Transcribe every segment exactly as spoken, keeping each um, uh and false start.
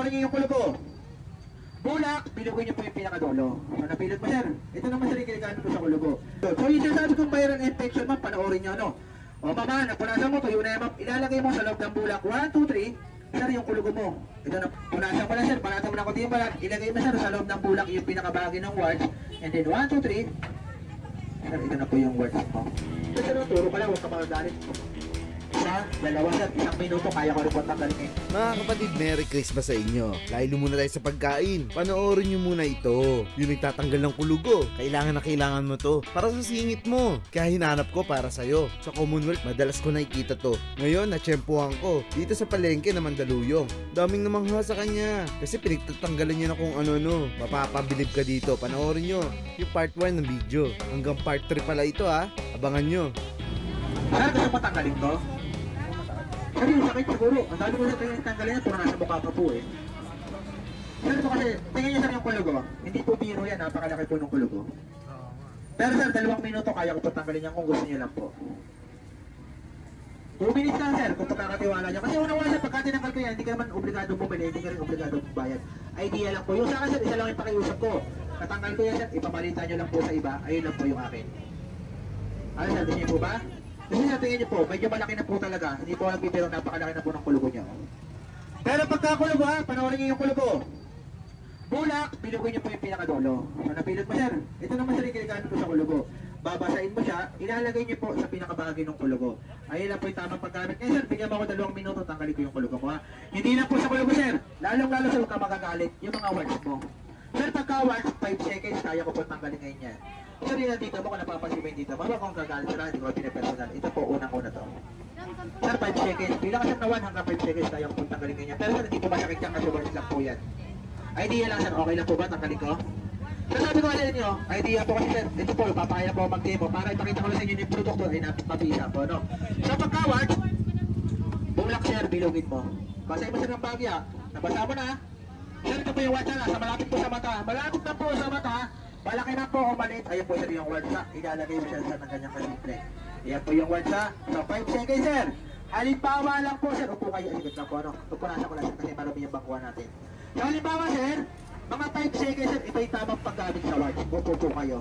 panoorin niyo yung kulugo. Bulak, bilugin niyo po yung pinakadulo. So, napilot mo, sir. Ito naman, sir, yung ginagamit ko sa kulugo. So, yung sinasabi kong viral infection, ma'am, panoorin niyo, ano? O, mama, napunasan mo, tuyo na yung ma'am. Ilalagay mo sa loob ng bulak. one, two, three. Sir, yung kulugo mo. Ito na, punasan mo na, sir. Panatan mo na ko yung balat. Ilagay mo, sir, sa loob ng bulak yung pinakabagi ng warts. And then, one, two, three. Sir, ito na po yung warts mo. So, sir, turo ka lang, huwag ka magagalit. Isa, dalawa, sir, isang minuto, kaya ko rin po tanggalin eh. Mga kapatid, Merry Christmas sa inyo. Lalo muna tayo sa pagkain. Panoorin nyo muna ito. Yung nagtatanggal ng kulugo. Kailangan na kailangan mo to para sa singit mo. Kaya hinanap ko para sa'yo. Sa Commonwealth, madalas ko nakikita to. Ngayon, natsyempohan ko. Dito sa palengke na Mandaluyong. Daming namangha sa kanya. Kasi pinagtatanggalan niya na kung ano-ano. Mapapabilib ka dito. Panoorin nyo yung part one ng video. Hanggang part three pala ito ha. Abangan nyo. Sir, gusto mo tanggalin to? Sir, yung sakit siguro. Ang dami ko sa tingin tanggalin niya, puro nasa mukha pa po eh. Sir, ito kasi, tingin niyo, sir, yung kulugo. Hindi po biro yan, napakalaki po ng kulugo. Pero sir, dalawang minuto kaya ko po tanggalin yan kung gusto niyo lang po. two minutes lang, sir, kung pagkakatiwala niya. Kasi una-una, sir, pagka tinanggal ko yan, hindi ka naman obligado bumili, hindi ka rin obligado bayad. Idea lang po. Yung sa akin, sir, isa lang yung pakiusap ko. Natanggal ko yan, sir, ipapalitan niyo lang po sa iba. Ayun lang po yung akin. Ano, sir, gusto niyo po ba? Kasi sa tingin niyo po, medyo malaki na po talaga. Hindi po alam pero napakalaki na po ng kulugo niya. Pero pagka kulugo ha, panoorin niyo yung kulugo. Bulak, bilugin niyo po yung pinakadulo. So, napilot mo, sir. Ito naman, sir, yung ginagamit ko sa kulugo. Babasahin mo siya, ilalagay niyo po sa pinakabahagi ng kulugo. Ayun lang po yung tamang paggamit. Ngayon, sir, bigyan mo ako dalawang minuto, tanggalin ko yung kulugo mo ha. Hindi lang po sa kulugo, sir. Lalong-lalo sa huwag ka magagalit yung mga words mo. Sir, pagka words, five seconds, kaya ko po tanggalin ngayon yan. Sir, yun ang dito mo, kung napapansin mo yung dito. Maba kung gagalit sila, hindi ko pinapersonal. Ito po, unang-una to. Sir, five seconds. Bilang kasi na one hanggang five seconds tayo kung tanggalin ganyan. Pero sir, hindi po masakit yan kasi words lang po yan. Idea lang, sir. Okay lang po ba? Tanggalin ko? Sir, sabi ko alin nyo, idea po kasi, sir. Ito po, papakaya po mag-demo para ipakita ko lang sa inyo yung produkto ay napapisa po, no? So, pagka-words, bulak, sir, bilugin mo. Basahin mo, sir, ng bagya. Nabasa mo na. Sir, ito po yung watch na. Sa malapit po sa mata. Malapit na po sa mata. Malaki na po o maliit, ayun po sir yung words ha. Ilalagay mo siya sa ng ganyang kasimple. Ayan po yung words ha. So five seconds sir. Halimbawa lang po sir. Upo kayo. Sige lang po ano. Pupunasan ko lang sir kasi marami yung bangkuhan natin. So halimbawa sir. Mga five seconds sir. Ito yung tamang paggamit sa words. Upo po kayo.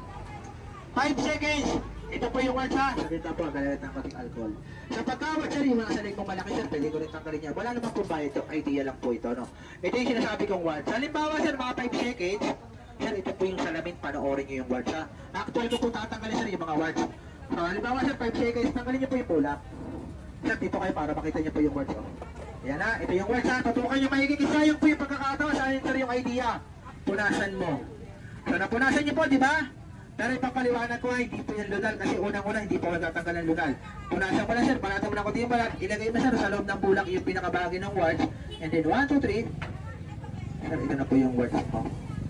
five seconds. Ito po yung words ha. Sabihin na po ang galit ng kating alcohol. Sa pagkawat sir, yung mga salig mong malaki sir, pwede ko rin tanggalin niya. Wala naman po ba ito? Idea lang po ito no. Ito yung sinasabi kong words. Halimbawa sir, mga five seconds. Sir, ito po yung salamin, panoorin nyo yung words ha. Actually ko po tatanggalin sir yung mga words. So, halimbawa sir, five seconds, tanggalin nyo po yung bulak. Sir, dito kayo para makita nyo po yung words oh. Yan ha, ito yung words ha. Tutukan nyo mahigit isa yung po yung pagkakatawa sa akin sir yung idea. Punasan mo. So, napunasan nyo po, di ba? Pero ipapaliwanag ko ay hindi po yung lunal kasi unang-una hindi po matatanggal ng lunal. Punasan mo na sir, panatan mo na ko yung balat. Ilagay mo sir sa loob ng bulak yung pinakabahagi ng words. And then one, two, three. Sir, ito na po yung words mo.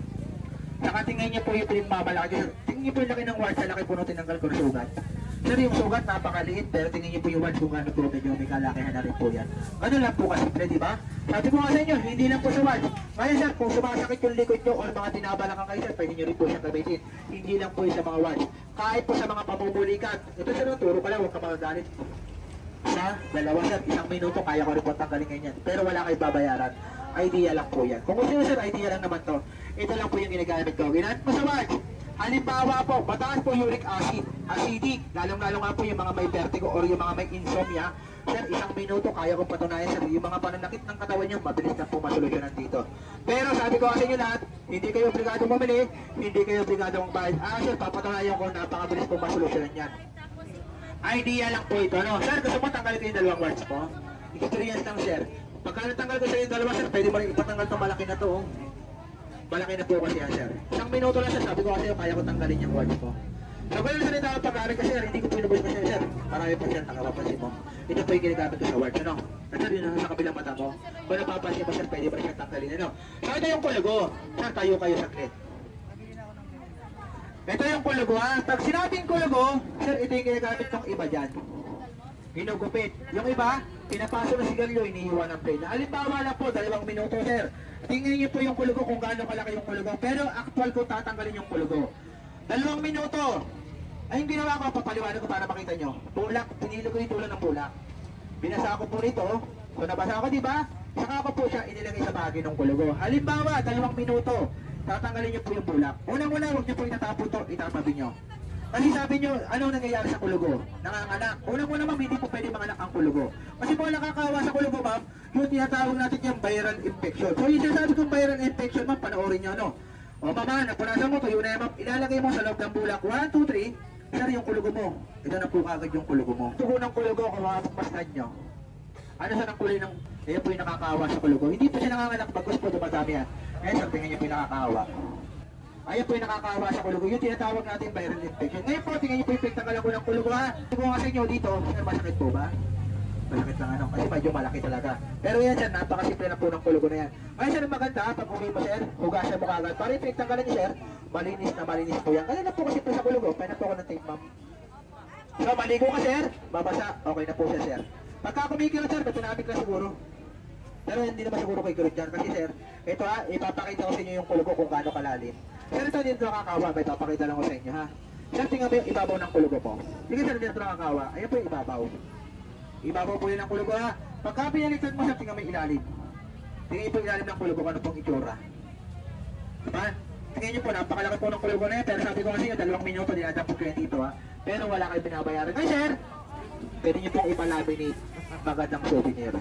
Saka tingnan niyo po yung pinagmamalaki. Tingnan niyo po yung laki ng words sa laki po nung tinanggal ko ng sugat. Sir, yung sugat napakaliit pero tingnan niyo po yung words kung gano'n po medyo may kalakihan na rin po yan. Ano lang po kasi, di ba? Sabi ko nga sa inyo, hindi lang po sa words. Ngayon sir, kung sumasakit yung likod nyo o mga tinabalakan kayo sir, pwede nyo rin po siyang gamitin. Hindi lang po yung sa mga words. Kahit po sa mga pamumulikat. Ito sir, turo ka lang, huwag ka magagalit. Isa, dalawa sir, isang minuto, kaya ko rin po tanggalin ganyan. Pero wala kayo babayaran. Idea lang po yan. Kung gusto nyo sir, idea lang naman to. Ito lang po yung ginagamit ko. Ginamit mo sa words. Halimbawa po, mataas po uric acid, acidic, lalong-lalo nga po yung mga may vertigo or yung mga may insomnia. Sir, isang minuto, kaya kong patunayan sir, yung mga pananakit ng katawan nyo, mabilis na po masolusyonan dito. Pero sabi ko sa inyo lahat, hindi kayo obligado bumili, hindi kayo obligado magbayad. Ah sir, papatunayan ko, napakabilis po masolusyonan yan. Idea lang po ito, no? Sir, gusto mo tanggalin ko yung dalawang words po? Experience lang sir. Pagka natanggal ko sa yung dalawa sir, pwede mo rin ipatanggal itong malaki na to. Oh. Malaki na po kasi yan sir. Isang minuto lang sir, sabi ko kasi kaya ko tanggalin yung words po. So kung yung salita ng pag-aaral kasi sir, hindi ko pinubos pa siya sir. Marami pa siya, nakapapansin mo. Ito po yung ginagamit ko sa words, ano? At sir, yun sa kabilang mata mo. Kung napapansin mo sir, pwede ba siya tanggalin, ano? So ito yung kulugo. Sir, tayo kayo saglit. Ito yung kulugo ha. Pag sinabing kulugo, sir, ito yung ginagamit kong iba dyan. Hinugupit. Yung iba, pinapaso na sigarilyo, inihiwa ng plate. Halimbawa lang po, dalawang minuto sir. Tingnan niyo po yung kulugo kung gaano kalaki yung kulugo. Pero actual ko tatanggalin yung kulugo. Dalawang minuto. Ay, yung ginawa ko, papaliwanag ko para makita nyo. Bulak, pinilo ko yung tulad ng bulak. Binasa ko po rito. So nabasa ko, di ba? Saka ko po siya inilagay sa bagay ng kulugo. Halimbawa, dalawang minuto, tatanggalin niyo po yung bulak. Unang-una, huwag niyo po itatapon to, itatabi niyo. Kasi sabi niyo, ano nangyayari sa kulugo? Nanganganak. Unang-una ma'am, hindi po pwede manganak ang kulugo. Kasi po nakakawa sa kulugo ma'am, yung tinatawag natin yung viral infection. So yung sinasabi kong viral infection ma'am, panoorin niyo ano. O mama, napunasan mo, tuyo na yan ma'am, ilalagay mo sa loob ng bulak. one, two, three, sir yung kulugo mo. Ito na po kagad yung kulugo mo. Tugo ng kulugo, kung makapagpastan niyo. Ano sa ng kulay ng, ayan po yung nakakawa sa kulugo. Hindi po siya nanganganak, bagos po dumadami yan. Ngayon sir, tingnan niyo po yung nakakawa. Ayan po yung nakakawa sa kulugo. Yung tinatawag natin viral infection. Ngayon po, tingnan niyo po yung pektangal ako ng kulugo ha. Kung nga sa inyo dito, sir, masakit po ba? Masakit lang ano, kasi medyo malaki talaga. Pero yan sir, napakasimple na po ng kulugo na yan. Ngayon sir, maganda, pag uwi mo sir, hugasan mo kagad. Para yung pektangalan niyo sir, malinis na malinis po yan. Kaya na po kasi po sa kulugo, pwede po ako ng tape ma'am. So, maligo ka sir, babasa, okay na po siya sir. Pagka kumikirot sir, betonamik na siguro. Pero hindi naman siguro kay kirot dyan. Kasi sir, ito ha, ipapakita ko sa inyo yung kulugo kung gaano kalalim. Sir, ito dito nakakawa, may papakita lang ko sa inyo ha. Sir, tingnan mo yung ibabaw ng kulugo po. Sige sir, dito nakakawa. Ayan po yung ibabaw. Ibabaw po yun ng kulugo ha. Pagka pinalitan mo sir, tingnan mo yung ilalim. Tingnan po yung ilalim ng kulugo, ano pong itsura. Diba? Tingnan nyo po, napakalaki po ng kulugo na yan. Pero sabi ko kasi yung dalawang minuto, dinadampot ko yan dito ha. Pero wala kayo binabayaran. Ay sir, pwede nyo pong ipalaminate magandang souvenir.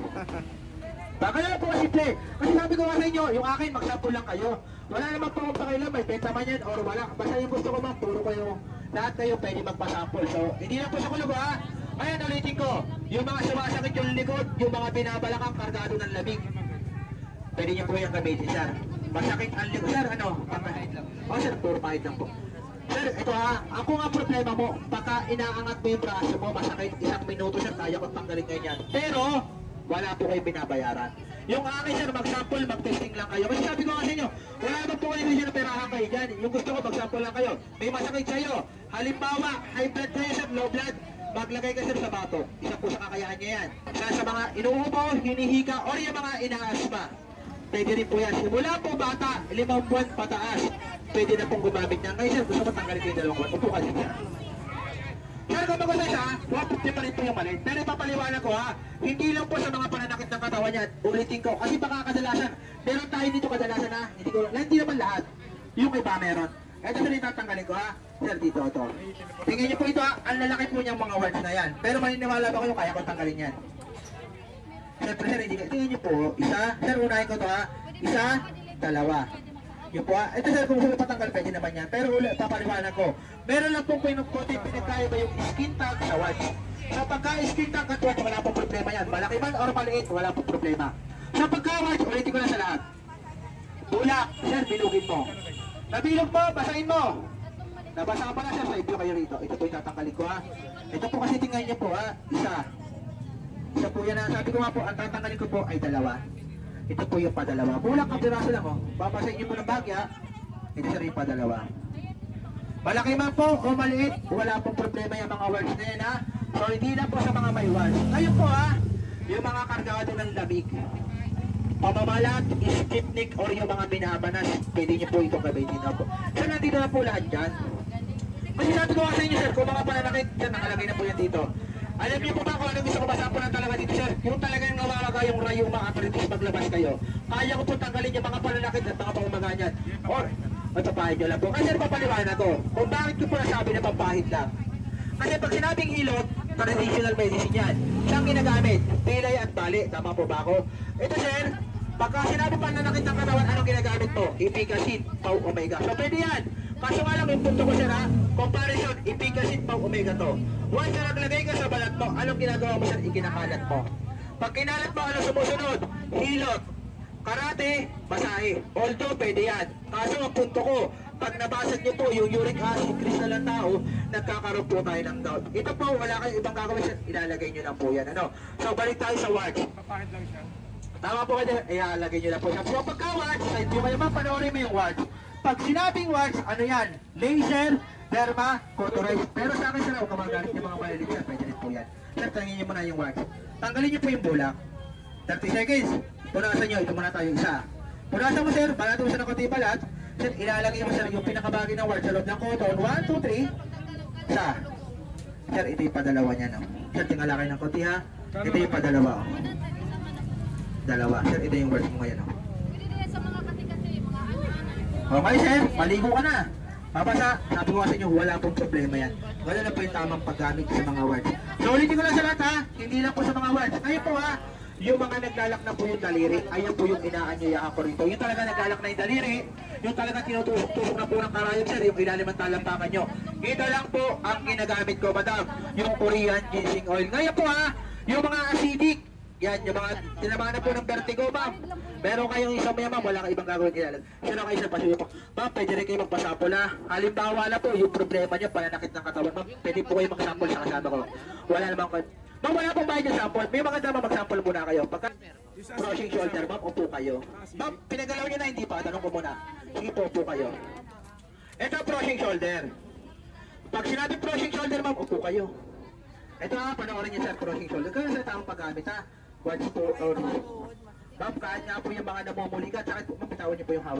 Baka lang po simple. Kasi sabi ko nga sa inyo, yung akin magsample lang kayo. Wala naman po akong pakialam, may benta man yan or wala. Basta yung gusto ko ma'am, puro kayo, lahat kayo pwede magpasample. So, hindi lang po sa kulugo ha. Ayan, ulitin ko, yung mga sumasakit yung likod, yung mga binabalakang kargado ng labig. Pwede nyo po yung gamitin sir. Masakit ang likod, sir, ano? O sir, puro pahit lang po. Sir, ito ha, ako nga problema mo, baka inaangat mo yung braso mo, masakit isang minuto sir, kaya kong tanggalin ganyan. Pero, wala po kayo binabayaran. Yung akin sir, mag-sample, mag-testing lang kayo. Kasi sabi ko nga sa inyo, wala naman po kayo kasi napirahan kayo dyan. Yung gusto ko, mag-sample lang kayo. May masakit sa'yo. Halimbawa, high blood kayo sir, low blood, maglagay ka sir sa bato. Isa po sa kakayahan niya yan. Kaya sa mga inuubo, hinihika, or yung mga inaasma. Pwede rin po yan. Simula po bata, limang buwan pataas. Pwede na pong gumamit niya. Ngayon sir, gusto ko tanggalin kayo dalawang buwan. Upo ka siya. Sir, kung mag-usay siya, one fifty pa rin po yung maliit. Pero ipapaliwanag ko ha, hindi lang po sa mga pananakit ng katawan niya. Ulitin ko, kasi baka kadalasan, meron tayo dito kadalasan ha, hindi ko, hindi naman lahat. Yung iba meron. Ito sir, itatanggalin ko ha. Sir, dito, ito. Tingnan niyo po ito ha, ang lalaki po niyang mga words na yan. Pero maniniwala ba kayo, kaya ko tanggalin yan. Siyempre sir, hindi ka, tingnan niyo po, isa, sir, unahin ko to ha, isa, dalawa. Yun po ha, ito sir, kung gusto patanggal, pwede naman yan. Pero ulit, papaliwanag ko. Meron lang pong pinagkote, pinagkaya ba yung skin tag sa watch. Sa pagka-skin tag at watch, wala pong problema yan. Malaki man or maliit, wala pong problema. Sa pagka-watch, ulitin ko na sa lahat. Bulak, sir, bilugin mo. Nabilog mo, basahin mo. Nabasa pa na sir, sa ibyo kayo rito. Ito po yung tatanggalin ko ha. Ito po kasi tingnan niyo po ha, isa. Isa po yan ha, sabi ko nga po, ang tatanggalin ko po ay dalawa. Ito po yung padalawa. Bulak ang piraso lang oh. Babasahin niyo po ng bagya. Ito sir yung padalawa. Malaki man po o maliit, wala pong problema yung mga words na yan ha. So hindi na po sa mga may words. Ngayon po ha, yung mga kargado ng labig. Pamamalat, skipnik, or yung mga binabanas, pwede niyo po ito gamitin na po. So nandito na po lahat dyan. Kasi sabi ko nga sa inyo sir, kung mga pananakit dyan, nakalagay na po yan dito. Alam niyo po ba kung ano gusto ko basa po ng talaga dito sir? Yung talagang nawaraga yung rayuma arthritis maglabas kayo. Kaya ko po tanggalin yung mga pananakit at mga pangumaganyan. Or, matapahin nyo lang po. Kasi papaliwanag ko kung bakit ko po nasabi na pampahid lang. Kasi pag sinabing hilot, traditional medicine yan. Siyang ginagamit, pilay at bali. Tama po ba ako? Ito sir, pagka sinabi pananakit ng katawan, anong ginagamit mo? Ipikasin, pau omega. So pwede yan. Kaso nga lang yung punto ko sir ha, comparison, ipikasin, pau omega to. Once na naglagay ka sa balat mo, anong ginagawa mo sir? Ikinakalat mo. Pag kinalat mo, ano sumusunod? Hilot. Karate, masahe. Although, pwede yan. Kaso ang punto ko, pag nabasag nyo po yung uric acid crystal ng tao, nagkakaroon po tayo ng doubt. Ito po, wala kayong ibang gagawin siya, ilalagay nyo lang po yan. Ano? So, balik tayo sa watch. Papahid lang siya. Tama po kayo, ilalagay nyo lang po siya. So, pagka watch, kahit yung kayo mapanoorin mo yung watch. Pag sinabing watch, ano yan? Laser, derma, cauterized. Pero sa akin, sir, huwag ka magalit yung mga malilit siya. Pwede rin po yan. Sir, tangin nyo muna yung watch. Tanggalin nyo po yung bulak. thirty seconds. Punasan nyo, ito muna tayo isa. Punasan mo sir, balatan mo siya ng konti balat. Sir, ilalagay mo sir yung pinakabagi ng watch sa loob ng cotton. one, two, three. Isa. Sir, ito yung padalawa niya no. Sir, tingala kayo ng konti ha. Ito yung padalawa. Oh. dalawa. Sir, ito yung words mo ngayon. Oh. Pwede din sa mga kati-kati, mga ano-ano. Okay, sir, maligo ka na. Papasa, sabi ko sa inyo, wala pong problema yan. Wala na po yung tamang paggamit sa mga words. So, ulitin ko lang sa lahat ha, hindi lang po sa mga words. Ngayon po ha, yung mga naglalak na po yung daliri, ayan po yung inaanyaya ko rito. Yung talaga naglalak na yung daliri, yung talaga tinutusok-tusok na po ng karayom, sir, yung ilalim ang talampakan nyo. Ito lang po ang ginagamit ko, madam, yung Korean ginseng oil. Ngayon po ha, yung mga acidic, yan, yung mga tinamaan na po ng vertigo, ma'am. Meron kayong isang maya, ma'am, wala kang ibang gagawin ilalim. Sino kayo sa pasuyo po? Ma'am, pwede rin kayo magpasample ha. Halimbawa na po, yung problema nyo, pananakit ng katawan, ma'am, pwede po kayo magsample sa kasama ko. Wala namang ko. Ma'am, wala pong bayad yung sample. May mga dama mag-sample muna kayo. Pagka crossing shoulder, ma'am, upo kayo. Ma'am, pinagalaw nyo na, hindi pa. Tanong ko muna. Sige po, upo kayo. Ito, crossing shoulder. Pag sinabi crossing shoulder, ma'am, upo kayo. Ito ha, panoorin niyo sa crossing shoulder. Kaya sa tamang paggamit ha. Watch po, or... Ma'am, kahit nga po yung mga namumuligat, sakit po, ma'am, bitawan niyo po yung hawak.